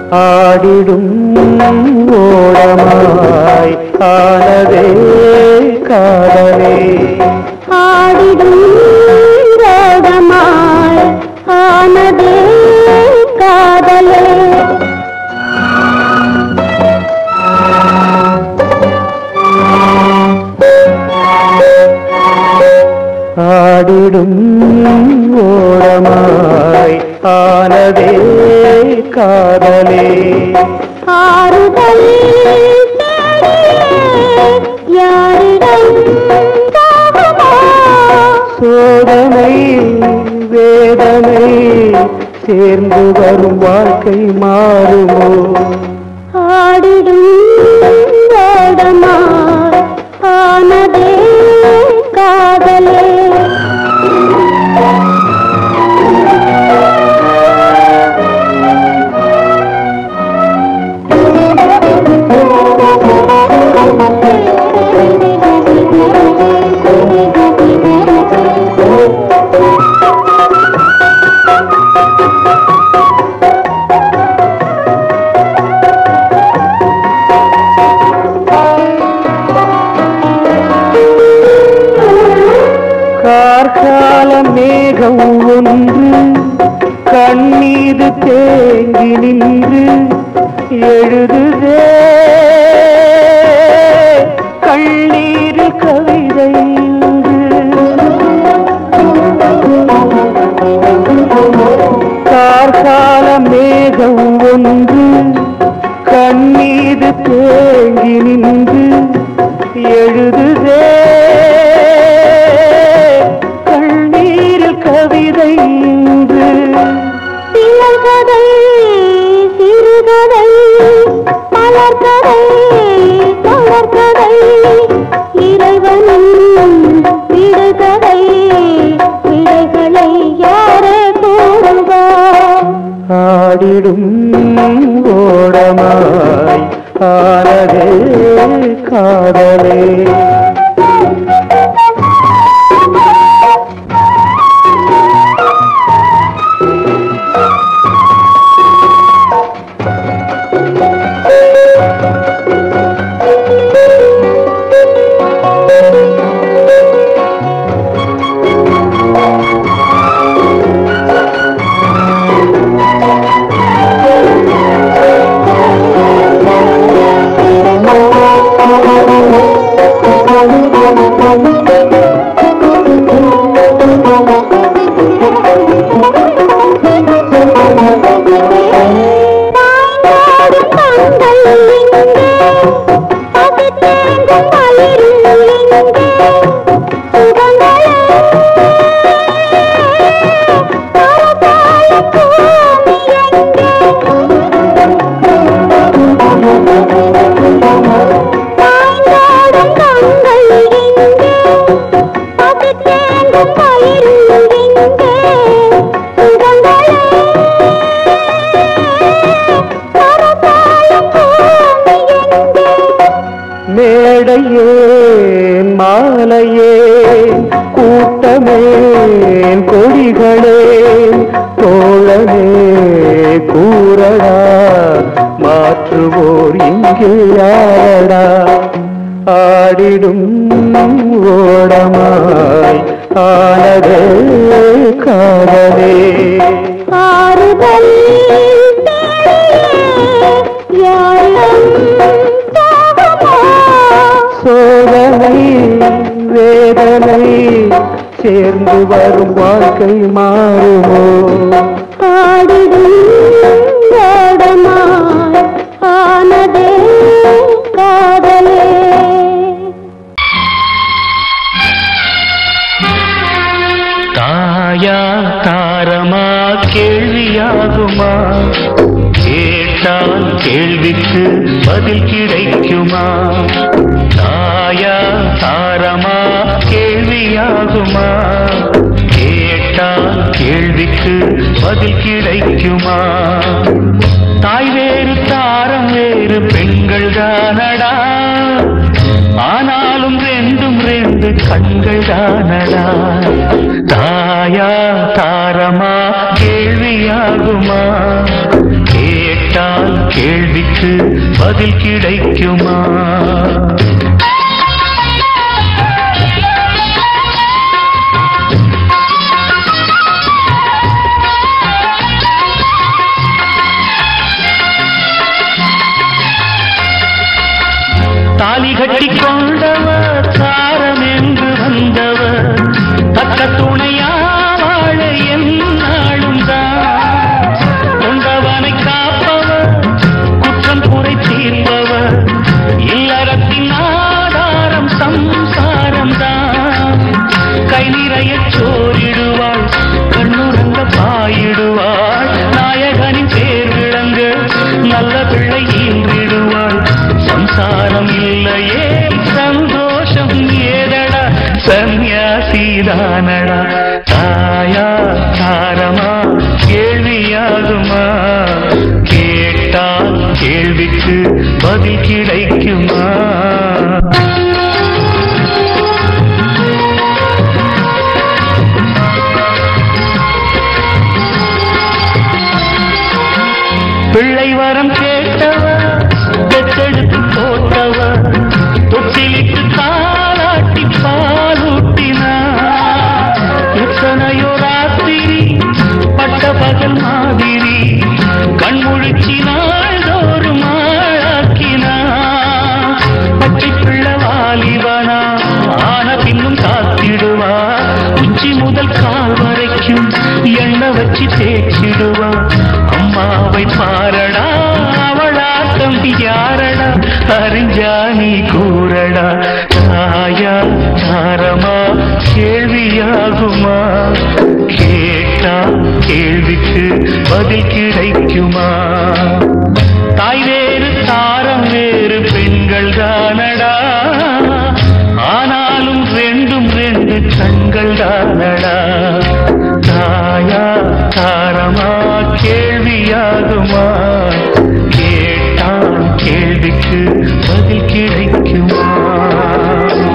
ஆடிடும் ஓடமாய் ஆனதே காதலே ஆடிடும் ஓடமாய் ஆனதே காதலே ஆடிடும் ஓடமாய் ஆனதே காதலே ஆறுதல் யாரிடம் சோதனை வேதனை சேர்ந்து வரும் வாழ்க்கை மாறுமோ ஆடிடும் ஓடமாய் ஆனதே காதலே கார்கால மேகம் ஒன்று கண்ணீது தேங்கி நின்று எழுதுதே கண்ணீரில் கவிதை கார்கால மேகம் ஒன்று கண்ணீது தேங்கி நின்று எழுதுதே கவிதை இன்று சிலகதை சிறுகதை மலர்கதை தொடர்கதை இறைவனின் விடுகதை விடைகளை யாரே கூறுவார் ஆடிடும் ஓடமாய் ஆனதே காதலே மேடையே மாலையே கூட்டமே கொடிகளே தோழமே கூறடா மாற்றுவோர் இங்கே யாரடா ஆடிடும் ஓடமாய் ஆனதே காதலே ஆறுதல் சோதனை வேதனை சேர்ந்து வரும் வாழ்க்கை மாறுமோ ஆடிடும் ஓடமாய் ஆனதே காதலே தாயா தாரமா கேள்வியாகுமா கேட்டால் கேள்விக்கு பதில் கிடைக்குமா தாயா தாரமா கேள்வியாகுமா கேட்டால் கேள்விக்கு பதில் கிடைக்குமா தாய் வேறு தாரம் வேறு பெண்கள் தானடா ஆனாலும் ரெண்டும் ரெண்டு கண்கள் தானடா தாயா தாரமா கேள்வியாகுமா கேட்டால் கேள்விக்கு பதில் கிடைக்குமா? தாலி கட்டி கொண்டவர் தாரம் என்று வந்தவர் தக்க துணையா வாழ என்னாலும் தான் கொண்டவனை காப்பவர் குற்றம் குறை தீர்ப்பவர் இல்லறத்தின் ஆதாரம் சம்சாரம் தான் கை நிறைய சோரிடுவாள் கண்ணுறங்க பாயிடுவாள் நாயகனின் பேர் விளங்க நல்ல பிள்ளை ஈன்றிடுவாள் சம்சாரம் இல்லையே சந்தோஷம் ஏதடா சந்நியாசிதானடா தாயா தாரமா கேள்வியாகுமா கேட்டால் கேள்விக்கு பதில் கிடைக்குமா? பிள்ளை வரம் கேட்டவர் பெற்றெடுத்து போட்டவர் தொட்டிலிட்டு தாளாட்டி பாலூட்டினார் எத்தனையோ ராத்திரி பட்ட பகல் மாதிரி கண்முழிச்சி நாள்தோறும் ஆளாக்கினார் பச்சை பிள்ளை வாலிபனா ஆன பின்னும் காத்திடுவார் உச்சி முதல் கால் வரைக்கும் எண்ணெய் வச்சு தேய்ச்சிடுவார் அம்மாவை பாரடா அவளாட்டம் யாரடா அறிஞ்சா நீ கூறடா தாயா தாரமா கேள்வியாகுமா கேட்டா கேள்விக்கு பதில் கிடைக்குமா? தாய் வேறு தாரம் வேறு பெண்கள் தானடா ஆனாலும் ரெண்டும் ரெண்டு கண்கள் தானடா தாயா தாரமா கேள்வியாகுமா கேட்டான் கேள்விக்கு பதில் கிடைக்குமா?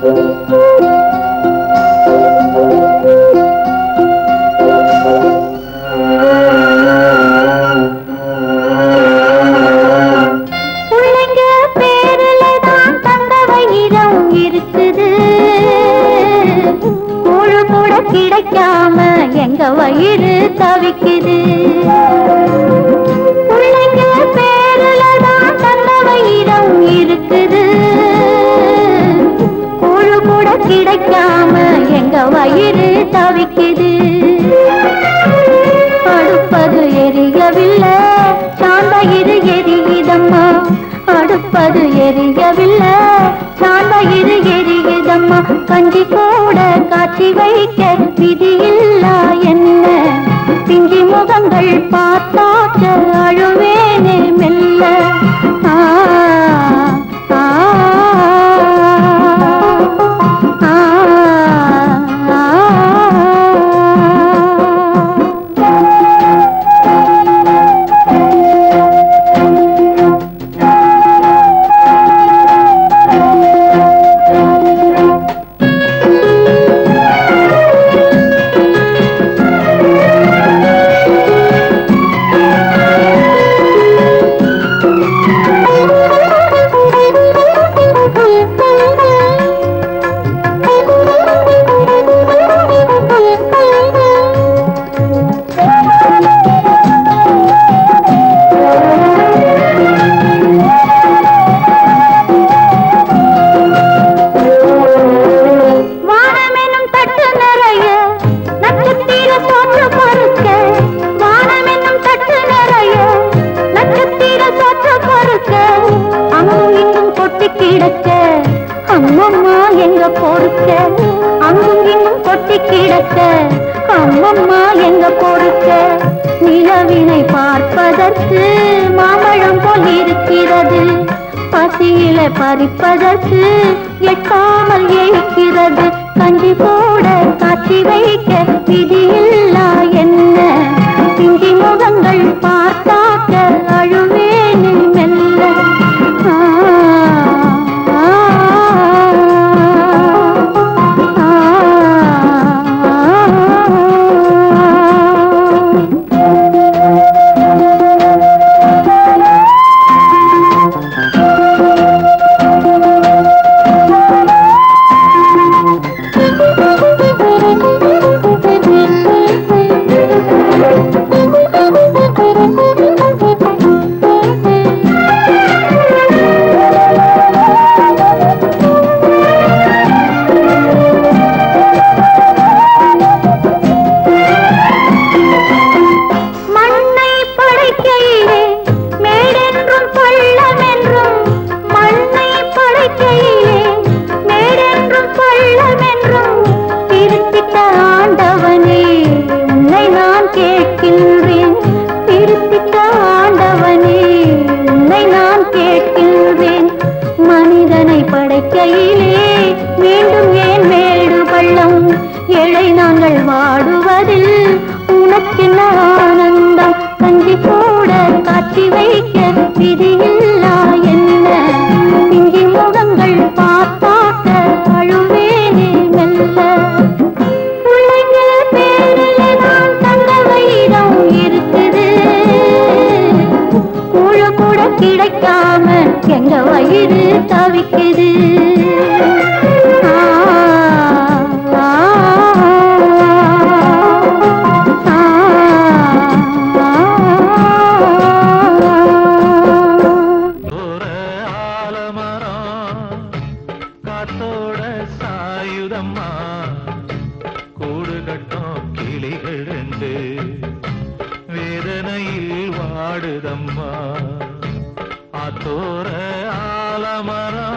கிடைக்காம எங்க வயிறு தவிக்குது. பிள்ளைங்க பேருலதான் தந்த வயிறம் இருக்குது. கூழு கூட கிடைக்காம எங்க வயிறு தவிக்குது. அடுப்பது எரியவில்லை, சாந்த இரு எரியுதம்மா. அடுப்பது எரியவில்லை, சாந்த இரு எரியுதம்மா. கஞ்சி கூட காட்சி வைக்க விதியில்லா என்ன? பிஞ்சி முகங்கள் பார்த்தாக்க அழுவேனே மெல்ல. ஆ ஆ ஆ அம்மம்மா எங்க பொறுக்க, அங்கும் இங்கும் கொட்டி கிடக்க. அம்மம்மா எங்க பொறுக்க, நிலவினை பார்ப்பதற்கு மாம்பழம் போல் இருக்கிறது. பசியில பறிப்பதற்கு எட்டாமல் ஏய்க்கிறது. கஞ்சி போட காட்சி வைக்க விதியில்லா என்ன? பிஞ்சி முகங்கள் பார்த்தாக்க அழுவேனே மெல்ல. படைக்கையிலே மீண்டும் ஏன் மேடு பள்ளம்? ஏழை நாங்கள் வாடுவதில் உனக்கென்ன ஆனந்தம்? கஞ்சி கூட காட்சி வைக்க விதியில்லா என்ன? பிஞ்சி முகங்கள் பார்த்தாக்க அழுவேனே மெல்ல. பிள்ளைங்க பேரிலே நான் தந்த வயிறம் இருக்குது. கூழு கூட கிடைக்காம எங்க வயிறு தவிக்குது. காத்தோட சாயுதம்மா கூடு கட்டும் கிளிகள் ரெண்டு வேதனையில் வாடுதம்மா. ஆத்தோர ஆலமரம்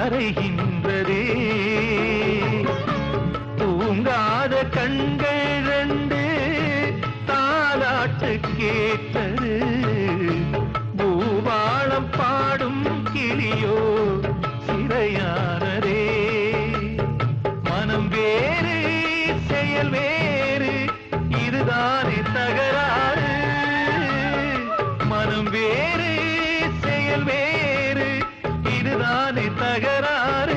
கரைகின்றதே தூங்காத கண்கள் ரெண்டு தாலாட்டு கேட்டது பூபாளம் பாடும் கிளியோ சிறையானதே மனம் வேறு செயல் வேறு இதுதானே தகராறு மனம் வேறு செயல் வேறு இதுதானே தகராறு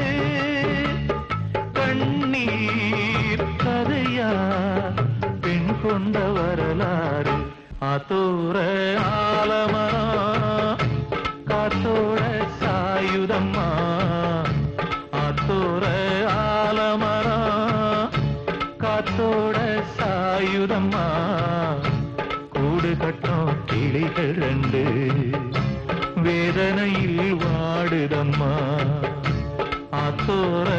கண்ணீர் கதையா பெண் கொண்ட வரலாறு ஆத்தோர ஆலமரம் காத்தோட சாயுதம்மா ஆத்தோர ஆலமரம் காத்தோட சாயுதம்மா கூடு கட்டும் கிளிகள் ரெண்டு வேதனையில் வாடுதம்மா ஆத்தோர